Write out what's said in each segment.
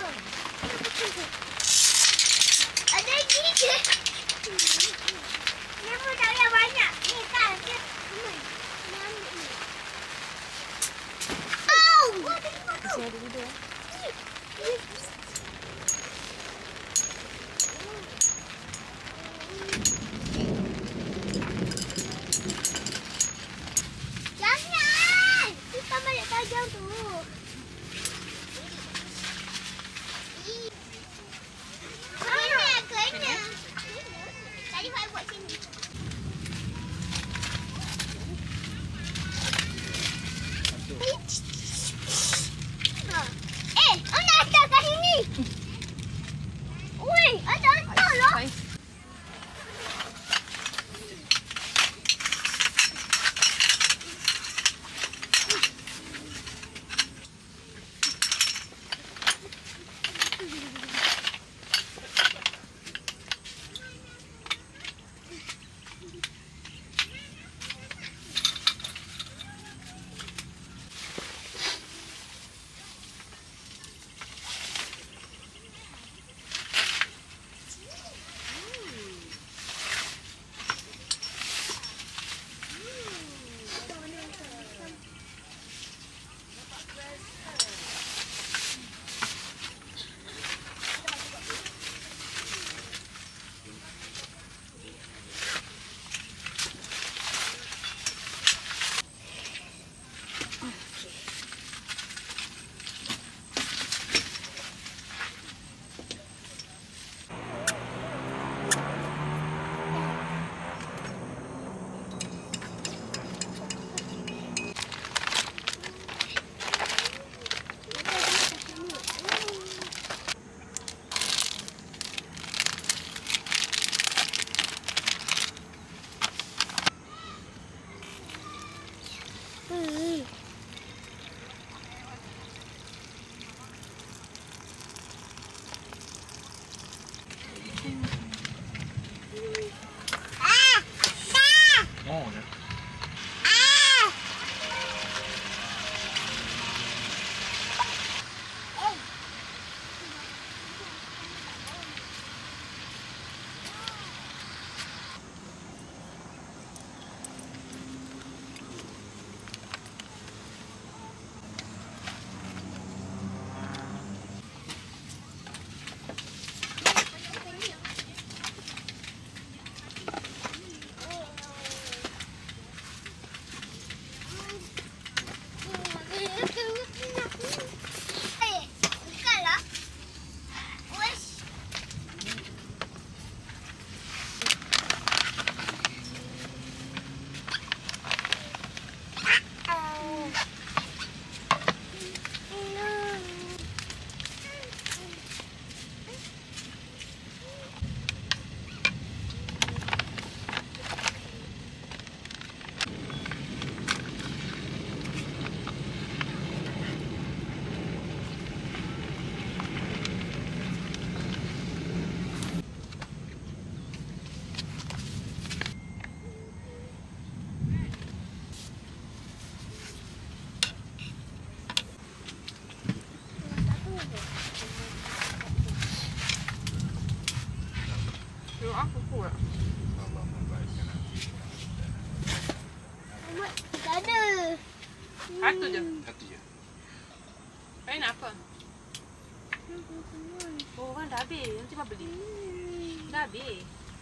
Ada gigi. Dia pun tak payah banyak. Ni kan. Dia ambil ni. Au! Masih ada video. Jangan! Kita balik tajam tu. Kena. Tadi Fai buat sini. Mana ada kat sini? Oi, ada loh. Aku kuat. Tak ada. Satu je. Satu je. Kau nak apa? Oh, kan dah habis. Nanti apa beli? Dah habis.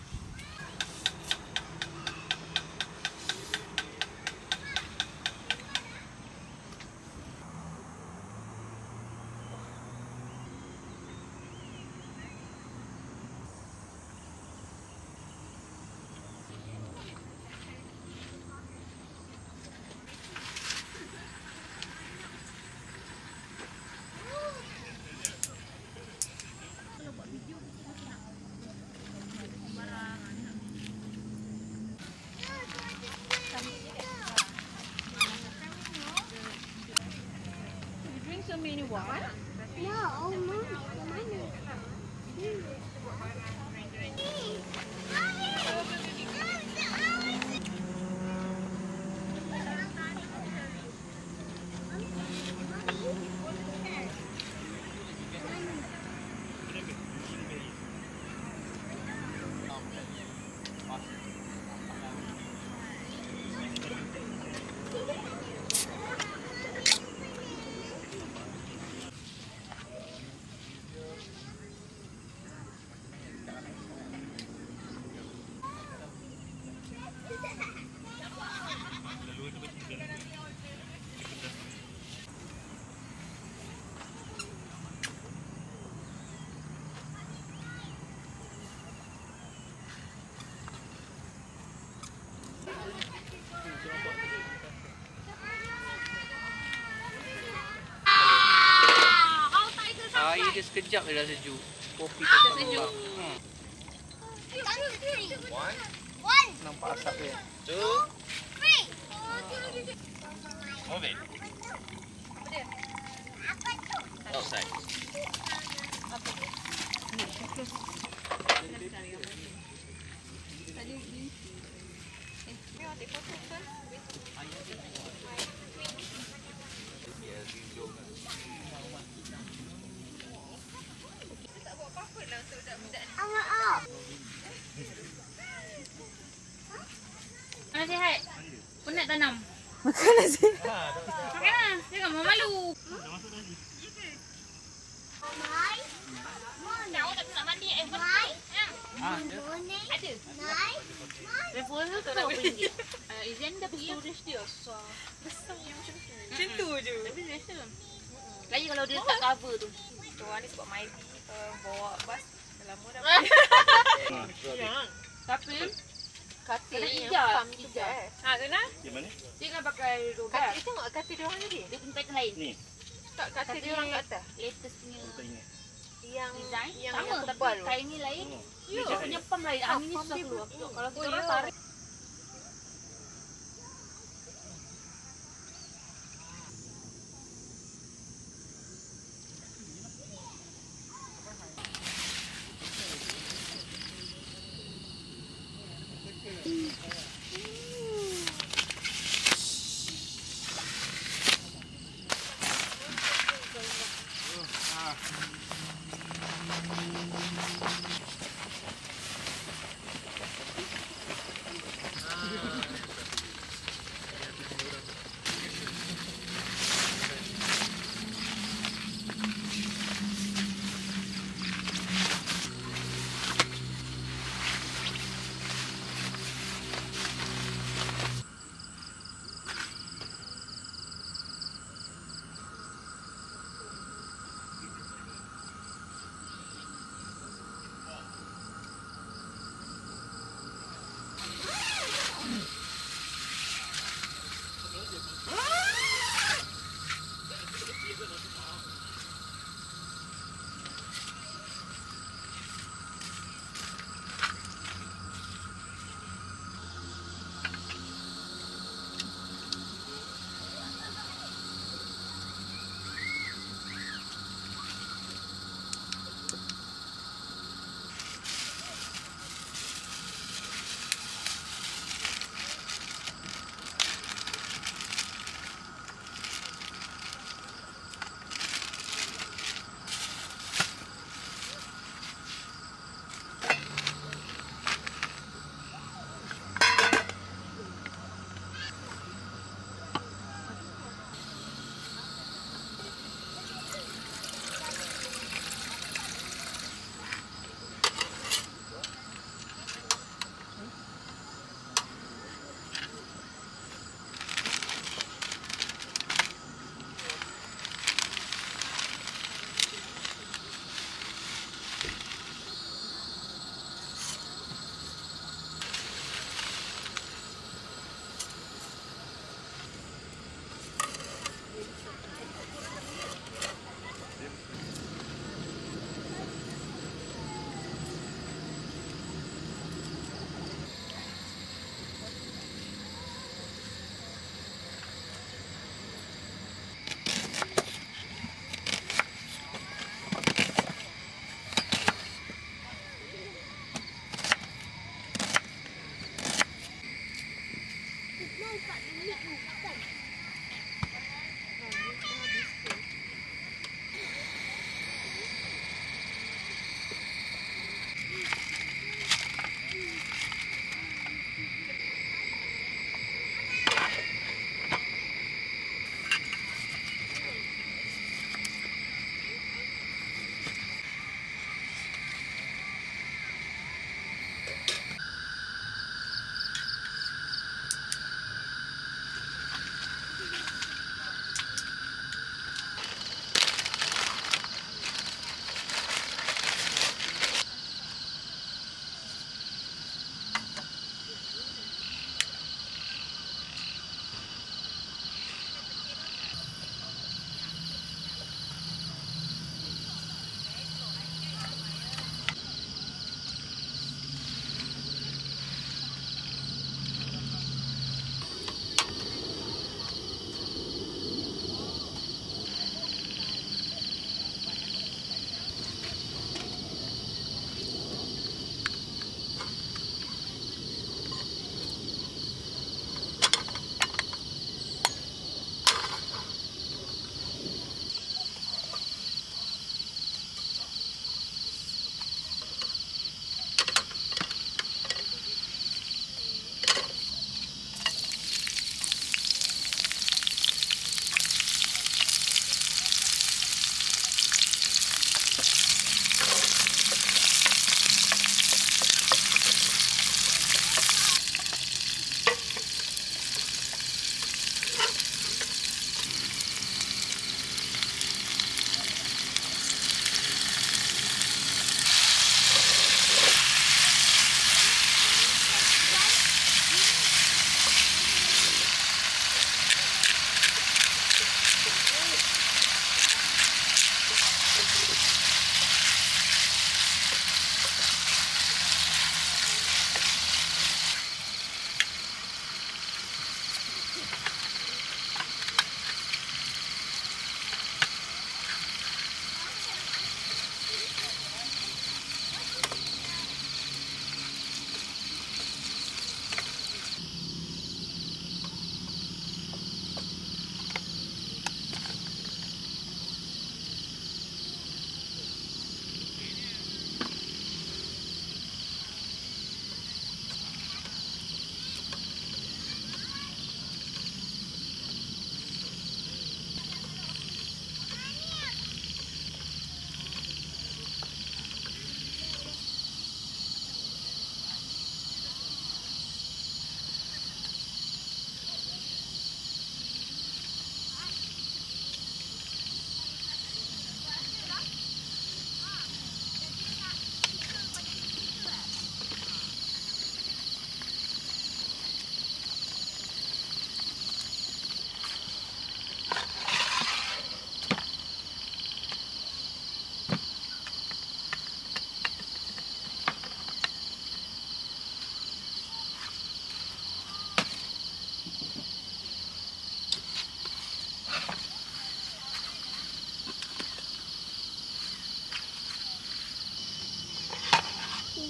No, Mama. je sekejap je dah sejuk. Kopi tak sejuk. Nampak asap dia. 2, 3. Move it. Outside. Nasihat. Penat tanam. Makan nasi. Makan lah. Jangan malu. Awak tak nak mandi air panas. Ada. Telefon tu tak nak RM1. Idzyan dah pergi. Storage dia besar yang macam tu. Macam tu je. Tapi biasa. Lagi kalau dia letak cover tu. Orang ni sebab Maibi bawa bas dah lama dah. Tapi katil ni yang ijaz. Kena? Di mana? Dia kan pakai roda. Katil tengok katil dia orang tadi. Dia punya pattern lain. Ni. Tak katil dia orang kat atas. Latest punya Tak ingat. Yang design yang sama tapi tebal tu. kain ni lain. Ya. Dia punya pump lain. Angin ni susah keluar. Kalau kita orang tarik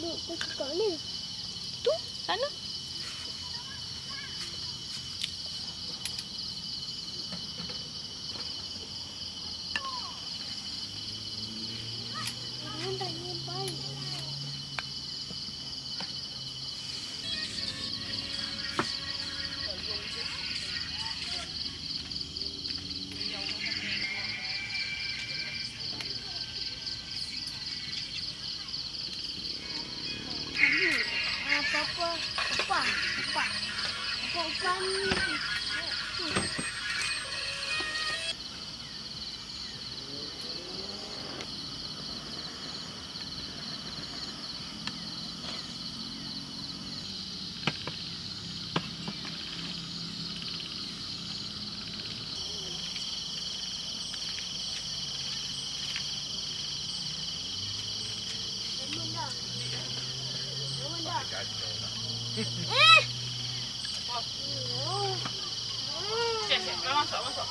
Kat ni. Tu, sana. Jangan tanya balik. Apa ni? Siap, masuk.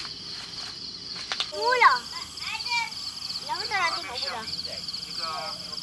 Mula. Lama tak nak tengok mula.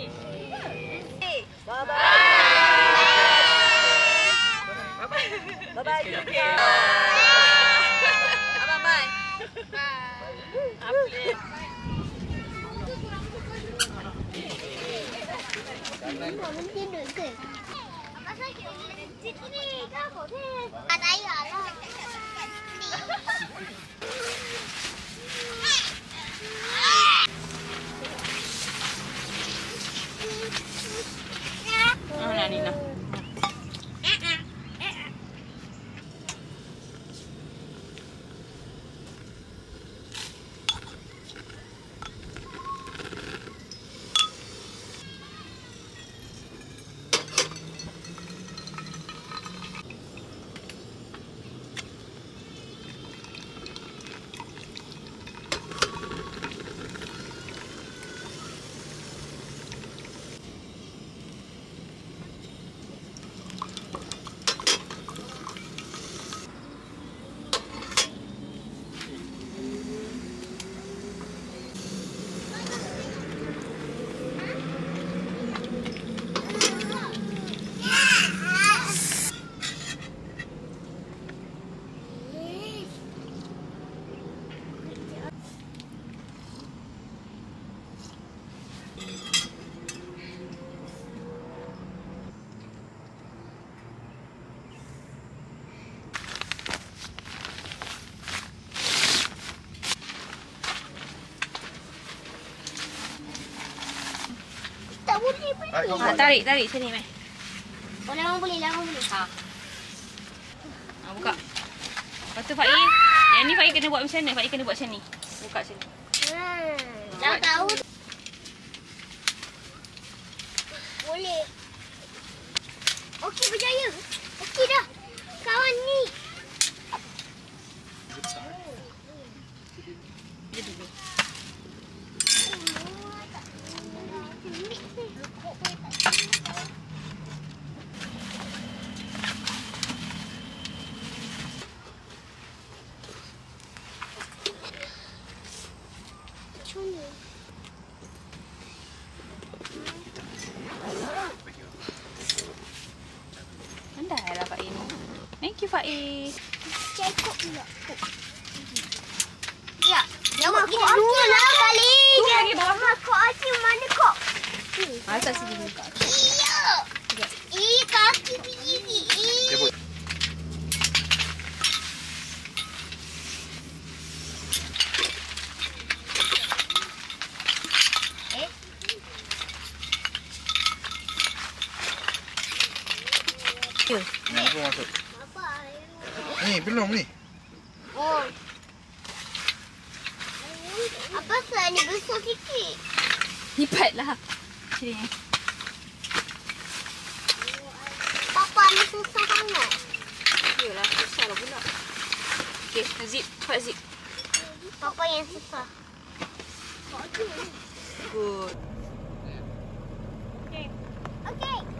Bye-bye. Bye-bye. Tidur ke? Apa saja? Sini, kau boleh. Ada ayah lah. Nak Nina. Tak boleh beli. Tarik sini, Mai. Oh, lama boleh. Buka. Lepas tu Faiz, yang ni Faiz kena buat macam mana? Faiz kena buat macam ni. Buka macam ni. Dah tahu. Boleh. Okey, berjaya. Okey dah. Kawan ni. Pandai lah Faiz ni. Thank you Faiz. Cekok pula. Ya, nama kita dua lah kali. Tu lagi bawah. Kok Acik mana kok? Asal sini buka. Iya. Kaki biji. Ni pun masuk. Apa? Ni belum ni. Oh. Apa sah ni besar sikit? Lipat lah. Sini. Papa ni susah sangat. Yalah, susah lah pula. Okey, zip. Cepat zip. Papa yang susah. Good. Okey.